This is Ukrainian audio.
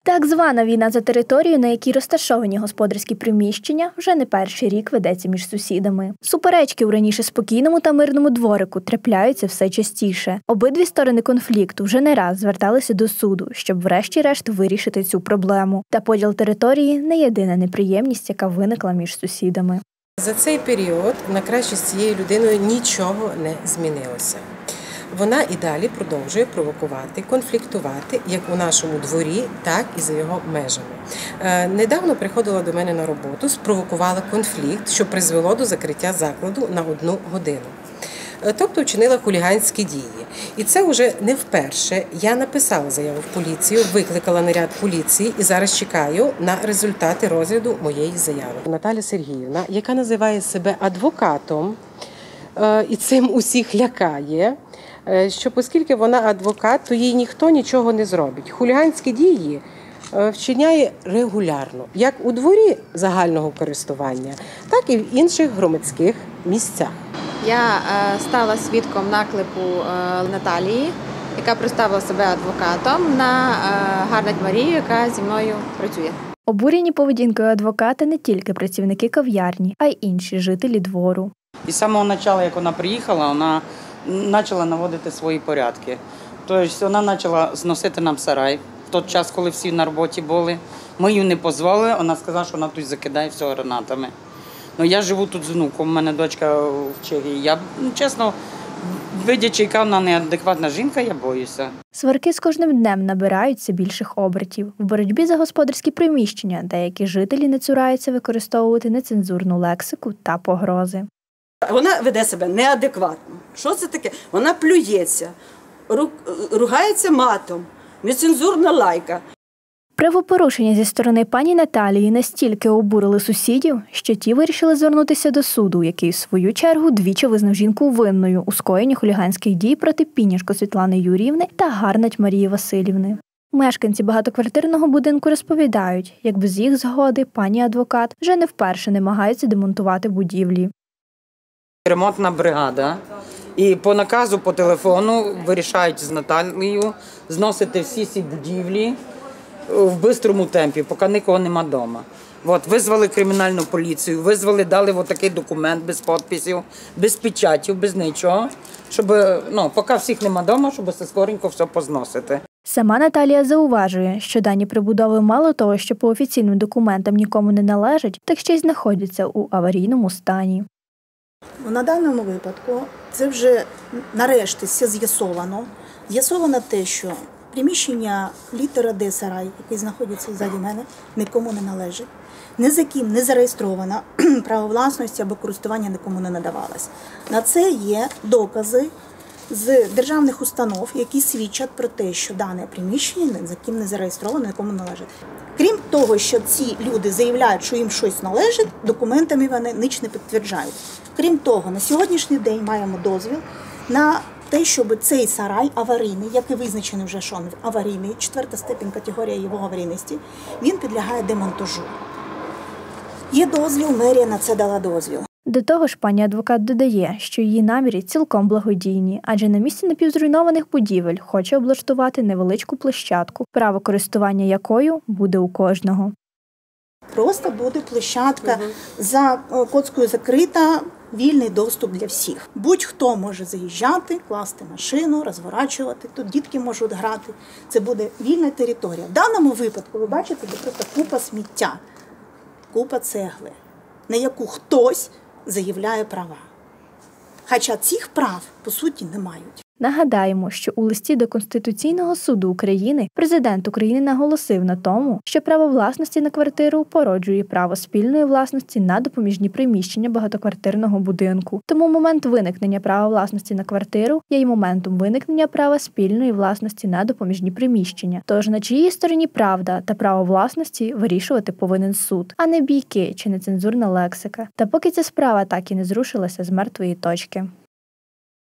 Так звана війна за територію, на якій розташовані господарські приміщення, вже не перший рік ведеться між сусідами. Суперечки у раніше спокійному та мирному дворику трапляються все частіше. Обидві сторони конфлікту вже не раз зверталися до суду, щоб врешті-решт вирішити цю проблему. Та поділ території – не єдина неприємність, яка виникла між сусідами. За цей період на краще з цією людиною нічого не змінилося. Вона і далі продовжує провокувати, конфліктувати як у нашому дворі, так і за його межами. Недавно приходила до мене на роботу, спровокувала конфлікт, що призвело до закриття закладу на 1 годину. Тобто вчинила хуліганські дії. І це вже не вперше. Я написала заяву в поліцію, викликала наряд поліції і зараз чекаю на результати розгляду моєї заяви. Наталя Сергіївна, яка називає себе адвокатом і цим усіх лякає, що оскільки вона адвокат, то їй ніхто нічого не зробить. Хуліганські дії вчиняє регулярно, як у дворі загального користування, так і в інших громадських місцях. Я стала свідком наклепу Наталії, яка представила себе адвокатом на Гарнать Марію, яка зі мною працює. Обурені поведінкою адвоката не тільки працівники кав'ярні, а й інші жителі двору. І з самого початку, як вона приїхала, вона почала наводити свої порядки. Тобто вона почала зносити нам сарай в той час, коли всі на роботі були. Ми їй не дозволили, вона сказала, що вона тут закидає все гранатами. Ну, я живу тут з внуком, у мене дочка в Чехії. Я, чесно, видячи, яка вона неадекватна жінка, я боюся. Сварки з кожним днем набираються більших обертів. В боротьбі за господарські приміщення деякі жителі не цураються використовувати нецензурну лексику та погрози. Вона веде себе неадекватно. Що це таке? Вона плюється, ругається матом, нецензурна лайка. Правопорушення зі сторони пані Наталії настільки обурили сусідів, що ті вирішили звернутися до суду, який, в свою чергу, двічі визнав жінку винною у скоєнні хуліганських дій проти Піняшко Світлани Юріївни та Гарнать Марії Василівни. Мешканці багатоквартирного будинку розповідають, як без їх згоди пані адвокат вже не вперше намагається демонтувати будівлі. Ремонтна бригада. І по наказу, по телефону вирішають з Наталією зносити всі ці будівлі в швидкому темпі, поки нікого нема вдома. Визвали кримінальну поліцію, визвали, дали такий документ без підписів, без печатів, без нічого, щоб, поки всіх нема вдома, щоб скоренько все позносити. Сама Наталія зауважує, що дані прибудови мало того, що по офіційним документам нікому не належать, так ще й знаходяться у аварійному стані. На даному випадку це вже нарешті все з'ясовано. З'ясовано те, що приміщення літера Д сарай, який знаходиться ззаді мене, нікому не належить. Ні за ким не зареєстровано, право власності або користування нікому не надавалось. На це є докази з державних установ, які свідчать про те, що дане приміщення ні за ким не зареєстровано, нікому не належить. Крім того, що ці люди заявляють, що їм щось належить, документами вони ніч не підтверджують. Крім того, на сьогоднішній день маємо дозвіл на те, щоб цей сарай аварійний, який визначений вже, що він аварійний, 4-та степінь категорія його аварійності, він підлягає демонтажу. Є дозвіл, мерія на це дала дозвіл. До того ж, пані адвокат додає, що її наміри цілком благодійні, адже на місці напівзруйнованих будівель хоче облаштувати невеличку площадку, право користування якою буде у кожного. Просто буде площадка за коцкою закрита, вільний доступ для всіх. Будь-хто може заїжджати, класти машину, розворачувати, тут дітки можуть грати. Це буде вільна територія. В даному випадку, ви бачите, це просто купа сміття, купа цегли, на яку хтось заявляє права. Хоча цих прав, по суті, не мають. Нагадаємо, що у листі до Конституційного суду України президент України наголосив на тому, що право власності на квартиру породжує право спільної власності на допоміжні приміщення багатоквартирного будинку. Тому момент виникнення права власності на квартиру є й моментом виникнення права спільної власності на допоміжні приміщення. Тож на чиїй стороні правда та право власності вирішувати повинен суд, а не бійки чи нецензурна лексика. Та поки ця справа так і не зрушилася з мертвої точки.